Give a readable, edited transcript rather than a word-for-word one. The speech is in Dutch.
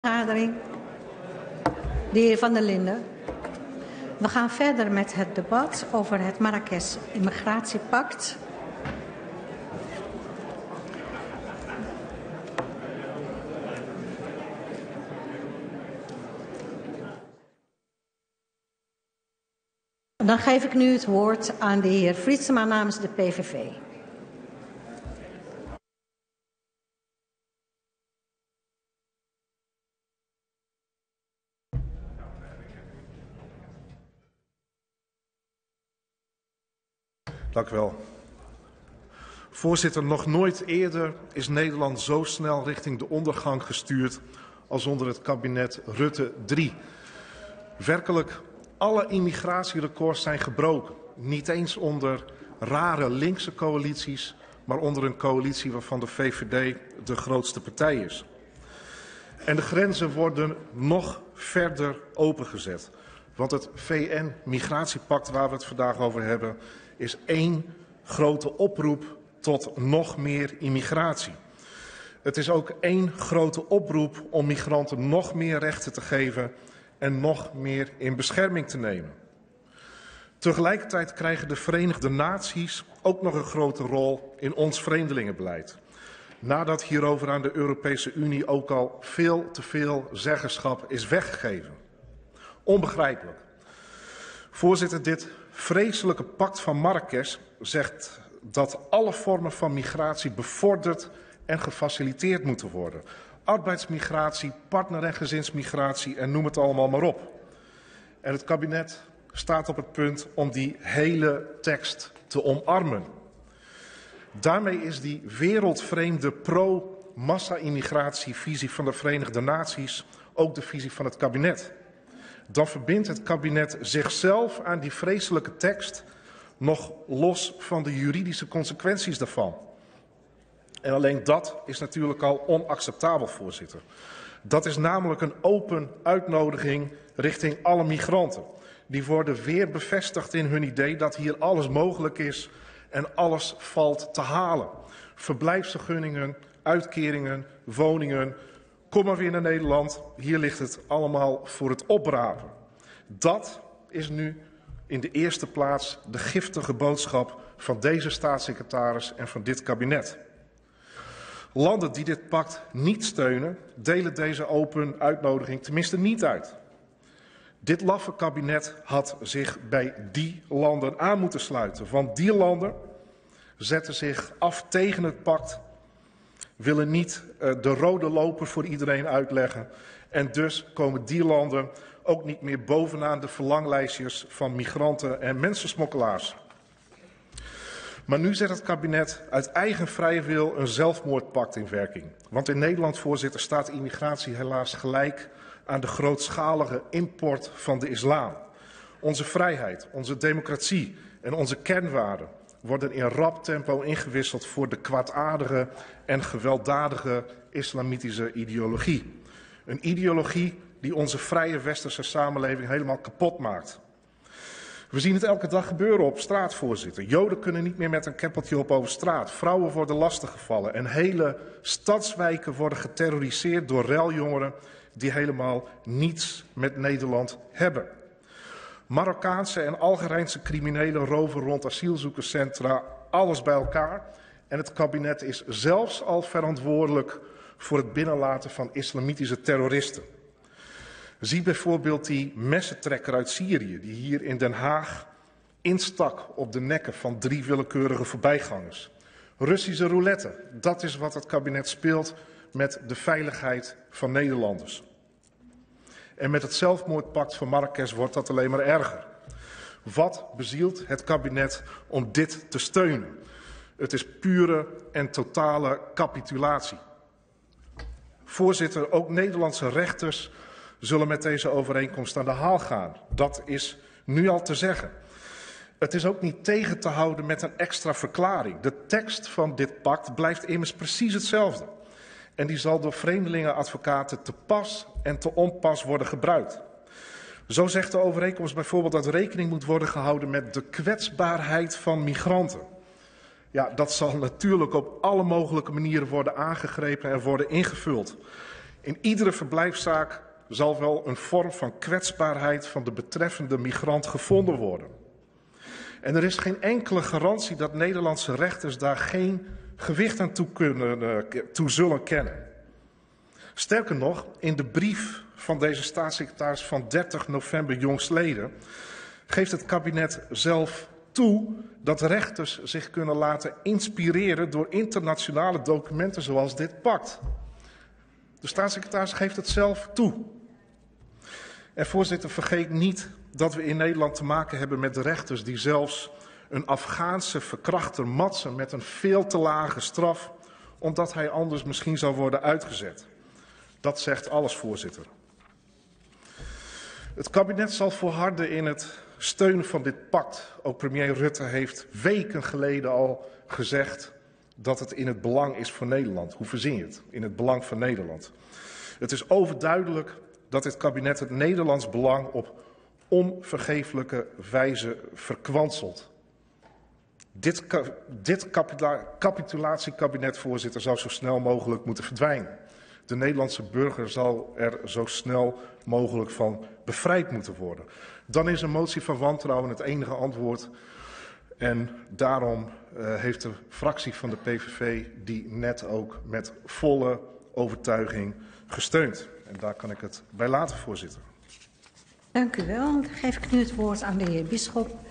Vergadering. De heer Van der Linden. We gaan verder met het debat over het Marrakesh Immigratiepact. Dan geef ik nu het woord aan de heer Fritsema namens de PVV. Dank u wel. Voorzitter, nog nooit eerder is Nederland zo snel richting de ondergang gestuurd als onder het kabinet Rutte 3. Werkelijk, alle immigratierecords zijn gebroken. Niet eens onder rare linkse coalities, maar onder een coalitie waarvan de VVD de grootste partij is. En de grenzen worden nog verder opengezet. Want het VN-migratiepact waar we het vandaag over hebben is één grote oproep tot nog meer immigratie. Het is ook één grote oproep om migranten nog meer rechten te geven en nog meer in bescherming te nemen. Tegelijkertijd krijgen de Verenigde Naties ook nog een grote rol in ons vreemdelingenbeleid. Nadat hierover aan de Europese Unie ook al veel te veel zeggenschap is weggegeven. Onbegrijpelijk. Voorzitter, dit vreselijke pact van Marrakesh zegt dat alle vormen van migratie bevorderd en gefaciliteerd moeten worden. Arbeidsmigratie, partner- en gezinsmigratie en noem het allemaal maar op. En het kabinet staat op het punt om die hele tekst te omarmen. Daarmee is die wereldvreemde pro-massa-immigratievisie van de Verenigde Naties ook de visie van het kabinet. Dan verbindt het kabinet zichzelf aan die vreselijke tekst, nog los van de juridische consequenties daarvan. En alleen dat is natuurlijk al onacceptabel, voorzitter. Dat is namelijk een open uitnodiging richting alle migranten. Die worden weer bevestigd in hun idee dat hier alles mogelijk is en alles valt te halen. Verblijfsvergunningen, uitkeringen, woningen. Kom maar weer naar Nederland, hier ligt het allemaal voor het oprapen. Dat is nu in de eerste plaats de giftige boodschap van deze staatssecretaris en van dit kabinet. Landen die dit pact niet steunen, delen deze open uitnodiging tenminste niet uit. Dit laffe kabinet had zich bij die landen aan moeten sluiten, want die landen zetten zich af tegen het pact, willen niet de rode loper voor iedereen uitleggen. En dus komen die landen ook niet meer bovenaan de verlanglijstjes van migranten en mensensmokkelaars. Maar nu zet het kabinet uit eigen vrije wil een zelfmoordpact in werking. Want in Nederland, voorzitter, staat immigratie helaas gelijk aan de grootschalige import van de islam. Onze vrijheid, onze democratie en onze kernwaarden worden in rap tempo ingewisseld voor de kwaadaardige en gewelddadige islamitische ideologie. Een ideologie die onze vrije westerse samenleving helemaal kapot maakt. We zien het elke dag gebeuren op straat, voorzitter. Joden kunnen niet meer met een keppeltje op over straat. Vrouwen worden lastiggevallen en hele stadswijken worden geterroriseerd door reljongeren die helemaal niets met Nederland hebben. Marokkaanse en Algerijnse criminelen roven rond asielzoekerscentra, alles bij elkaar. En het kabinet is zelfs al verantwoordelijk voor het binnenlaten van islamitische terroristen. Zie bijvoorbeeld die messentrekker uit Syrië die hier in Den Haag instak op de nekken van 3 willekeurige voorbijgangers. Russische roulette, dat is wat het kabinet speelt met de veiligheid van Nederlanders. En met het zelfmoordpact van Marrakesh wordt dat alleen maar erger. Wat bezielt het kabinet om dit te steunen? Het is pure en totale capitulatie. Voorzitter, ook Nederlandse rechters zullen met deze overeenkomst aan de haal gaan. Dat is nu al te zeggen. Het is ook niet tegen te houden met een extra verklaring. De tekst van dit pact blijft immers precies hetzelfde. En die zal door vreemdelingenadvocaten te pas en te onpas worden gebruikt. Zo zegt de overeenkomst bijvoorbeeld dat rekening moet worden gehouden met de kwetsbaarheid van migranten. Ja, dat zal natuurlijk op alle mogelijke manieren worden aangegrepen en worden ingevuld. In iedere verblijfszaak zal wel een vorm van kwetsbaarheid van de betreffende migrant gevonden worden. En er is geen enkele garantie dat Nederlandse rechters daar geen gewicht aan toe zullen kennen. Sterker nog, in de brief van deze staatssecretaris van 30 november jongstleden geeft het kabinet zelf toe dat rechters zich kunnen laten inspireren door internationale documenten zoals dit pact. De staatssecretaris geeft het zelf toe. En voorzitter, vergeet niet dat we in Nederland te maken hebben met de rechters die zelfs een Afghaanse verkrachter matsen met een veel te lage straf, omdat hij anders misschien zou worden uitgezet. Dat zegt alles, voorzitter. Het kabinet zal volharden in het steunen van dit pact. Ook premier Rutte heeft weken geleden al gezegd dat het in het belang is voor Nederland. Hoe verzin je het? In het belang van Nederland. Het is overduidelijk dat dit kabinet het Nederlands belang op onvergeeflijke wijze verkwanselt. Dit capitulatiekabinet, voorzitter, zou zo snel mogelijk moeten verdwijnen. De Nederlandse burger zal er zo snel mogelijk van bevrijd moeten worden. Dan is een motie van wantrouwen het enige antwoord. En daarom heeft de fractie van de PVV die net ook met volle overtuiging gesteund. En daar kan ik het bij laten, voorzitter. Dank u wel. Dan geef ik nu het woord aan de heer Bisschop